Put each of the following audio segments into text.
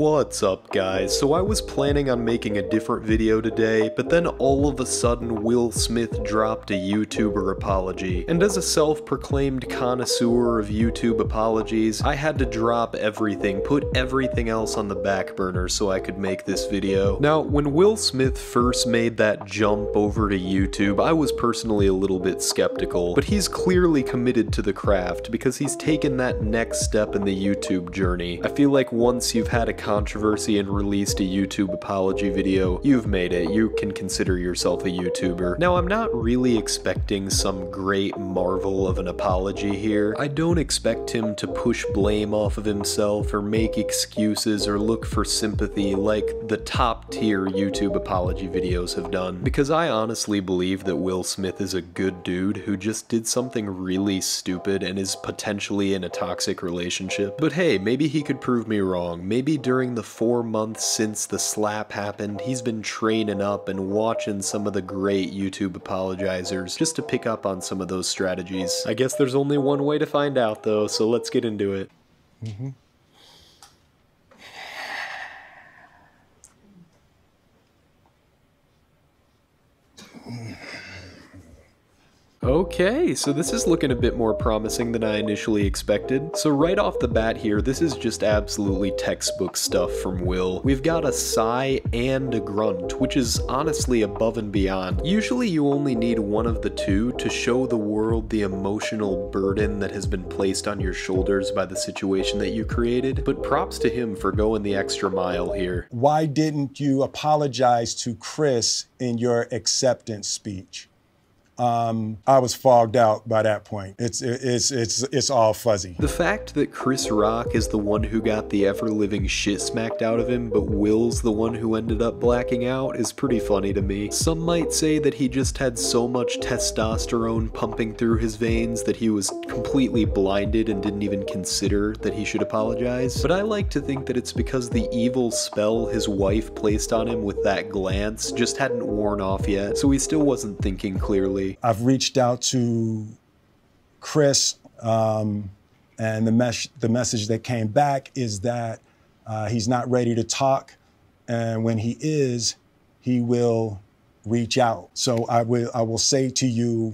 What's up guys? So I was planning on making a different video today, but then all of a sudden Will Smith dropped a YouTuber apology. And as a self-proclaimed connoisseur of YouTube apologies, I had to drop everything, put everything else on the back burner so I could make this video. Now, when Will Smith first made that jump over to YouTube, I was personally a little bit skeptical, but he's clearly committed to the craft because he's taken that next step in the YouTube journey. I feel like once you've had a controversy and released a YouTube apology video, you've made it. You can consider yourself a YouTuber. Now, I'm not really expecting some great marvel of an apology here. I don't expect him to push blame off of himself or make excuses or look for sympathy like the top tier YouTube apology videos have done, because I honestly believe that Will Smith is a good dude who just did something really stupid and is potentially in a toxic relationship. But hey, maybe he could prove me wrong. Maybe during the 4 months since the slap happened, he's been training up and watching some of the great YouTube apologizers just to pick up on some of those strategies. I guess there's only one way to find out though, so let's get into it. Okay, so this is looking a bit more promising than I initially expected. So right off the bat here, this is just absolutely textbook stuff from Will. We've got a sigh and a grunt, which is honestly above and beyond. Usually you only need one of the two to show the world the emotional burden that has been placed on your shoulders by the situation that you created, but props to him for going the extra mile here. Why didn't you apologize to Chris in your acceptance speech? I was fogged out by that point. It's all fuzzy. The fact that Chris Rock is the one who got the ever-living shit smacked out of him, but Will's the one who ended up blacking out is pretty funny to me. Some might say that he just had so much testosterone pumping through his veins that he was completely blinded and didn't even consider that he should apologize. But I like to think that it's because the evil spell his wife placed on him with that glance just hadn't worn off yet, so he still wasn't thinking clearly. I've reached out to Chris, and the message that came back is that he's not ready to talk, and when he is, he will reach out. So I will say to you,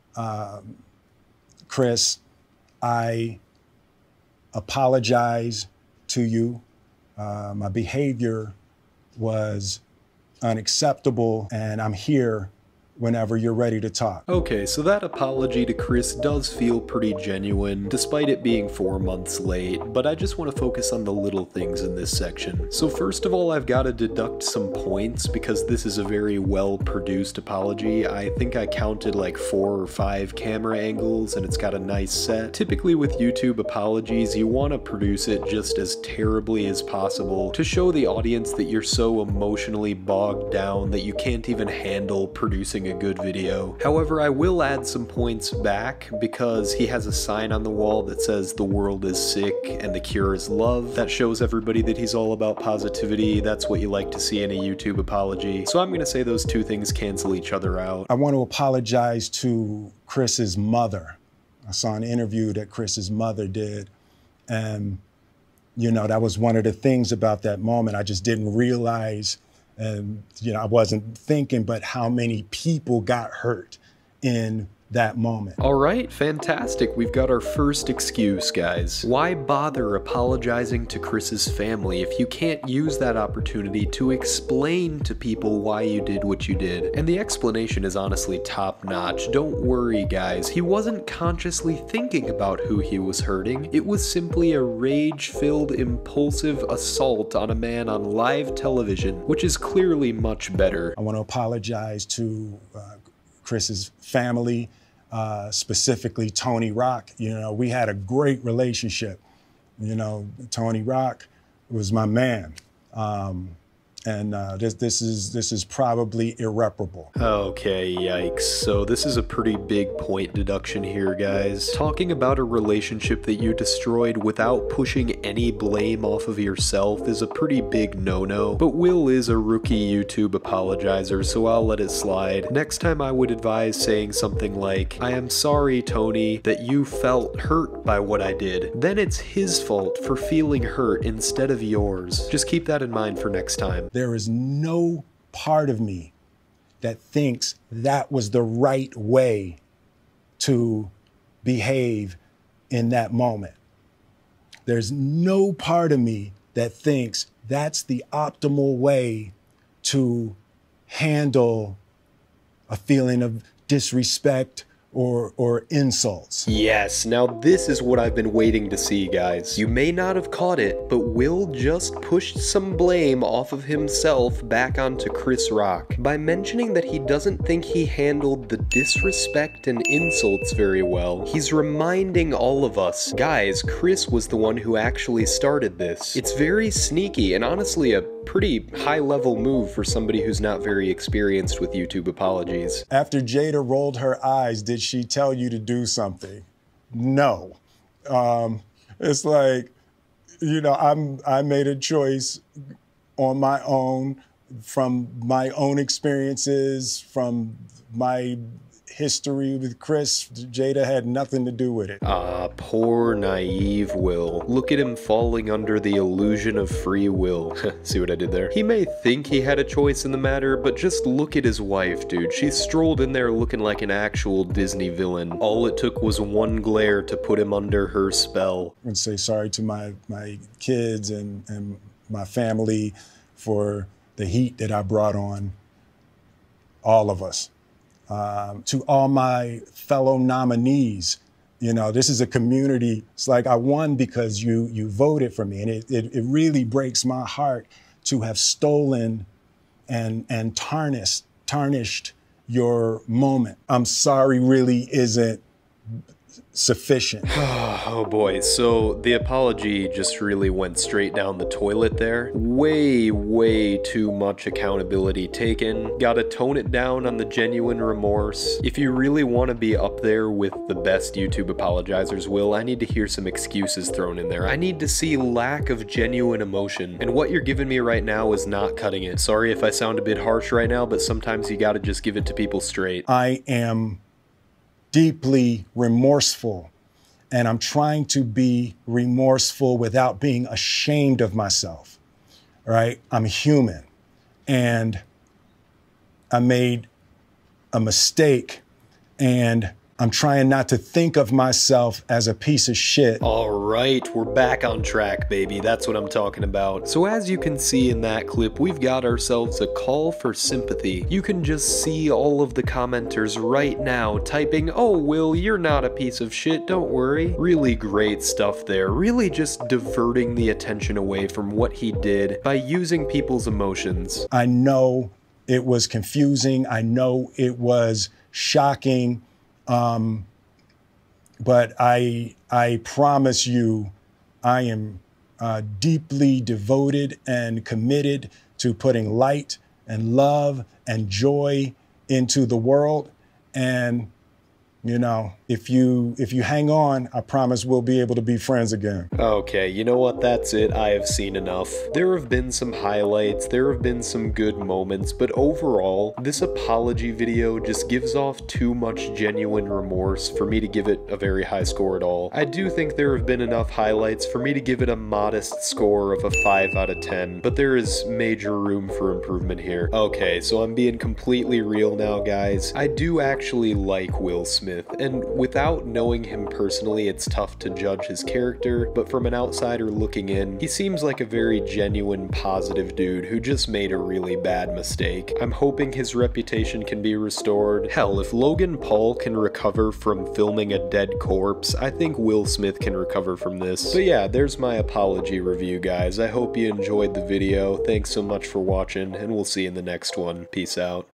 Chris, I apologize to you. My behavior was unacceptable, and I'm here whenever you're ready to talk. Okay, so that apology to Chris does feel pretty genuine, despite it being 4 months late, but I just want to focus on the little things in this section. So first of all, I've got to deduct some points because this is a very well-produced apology. I think I counted like 4 or 5 camera angles, and it's got a nice set. Typically with YouTube apologies, you want to produce it just as terribly as possible to show the audience that you're so emotionally bogged down that you can't even handle producing a good video. However, I will add some points back because he has a sign on the wall that says the world is sick and the cure is love. That shows everybody that he's all about positivity. That's what you like to see in a YouTube apology. So I'm gonna say those two things cancel each other out. I want to apologize to Chris's mother. I saw an interview that Chris's mother did, and you know, that was one of the things about that moment. I just didn't realize, and you know, I wasn't thinking, but how many people got hurt in that moment. All right, fantastic. We've got our first excuse, guys. Why bother apologizing to Chris's family if you can't use that opportunity to explain to people why you did what you did? And the explanation is honestly top-notch. Don't worry, guys. He wasn't consciously thinking about who he was hurting. It was simply a rage-filled, impulsive assault on a man on live television, which is clearly much better. I want to apologize to Chris's family, specifically Tony Rock. You know, we had a great relationship. You know, Tony Rock was my man. And this is probably irreparable. Okay, yikes. So this is a pretty big point deduction here, guys. Talking about a relationship that you destroyed without pushing any blame off of yourself is a pretty big no-no, but Will is a rookie YouTube apologizer, so I'll let it slide. Next time I would advise saying something like, "I am sorry, Tony, that you felt hurt by what I did." Then it's his fault for feeling hurt instead of yours. Just keep that in mind for next time. There is no part of me that thinks that was the right way to behave in that moment. There's no part of me that thinks that's the optimal way to handle a feeling of disrespect or insults. Yes, now this is what I've been waiting to see, guys. You may not have caught it, but Will just pushed some blame off of himself back onto Chris Rock by mentioning that he doesn't think he handled the disrespect and insults very well. He's reminding all of us, guys, Chris was the one who actually started this. It's very sneaky and honestly a pretty high-level move for somebody who's not very experienced with YouTube apologies. After Jada rolled her eyes, did she tell you to do something? No. It's like, you know, I made a choice on my own, from my own experiences, from my history with Chris. Jada had nothing to do with it. Ah, poor naive Will. Look at him falling under the illusion of free will. See what I did there? He may think he had a choice in the matter, but just look at his wife, dude. She strolled in there looking like an actual Disney villain. All it took was one glare to put him under her spell. And say sorry to my kids and my family for the heat that I brought on all of us. To all my fellow nominees, you know, this is a community. It's like I won because you voted for me, and it really breaks my heart to have stolen and tarnished your moment. I'm sorry really isn't sufficient. Oh boy, so the apology just really went straight down the toilet there. Way too much accountability taken. Gotta tone it down on the genuine remorse. If you really want to be up there with the best YouTube apologizers, Will, I need to hear some excuses thrown in there. I need to see lack of genuine emotion, and what you're giving me right now is not cutting it. Sorry if I sound a bit harsh right now, but sometimes you gotta just give it to people straight. I am deeply remorseful, and I'm trying to be remorseful without being ashamed of myself, right? I'm human, and I made a mistake, and I'm trying not to think of myself as a piece of shit. All right, we're back on track, baby. That's what I'm talking about. So as you can see in that clip, we've got ourselves a call for sympathy. You can just see all of the commenters right now typing, "Oh, Will, you're not a piece of shit, don't worry." Really great stuff there. Really just diverting the attention away from what he did by using people's emotions. I know it was confusing. I know it was shocking. But I promise you, I am deeply devoted and committed to putting light and love and joy into the world. And, you know, if you hang on, I promise we'll be able to be friends again. Okay, you know what? That's it. I have seen enough. There have been some highlights, there have been some good moments, but overall, this apology video just gives off too much genuine remorse for me to give it a very high score at all. I do think there have been enough highlights for me to give it a modest score of a 5 out of 10, but there is major room for improvement here. Okay, so I'm being completely real now, guys. I do actually like Will Smith, and without knowing him personally, it's tough to judge his character, but from an outsider looking in, he seems like a very genuine, positive dude who just made a really bad mistake. I'm hoping his reputation can be restored. Hell, if Logan Paul can recover from filming a dead corpse, I think Will Smith can recover from this. But yeah, there's my apology review, guys. I hope you enjoyed the video. Thanks so much for watching, and we'll see you in the next one. Peace out.